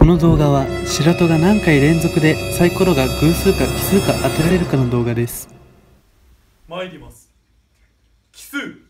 この動画は白戸が何回連続でサイコロが偶数か奇数か当てられるかの動画です。 参ります。奇数。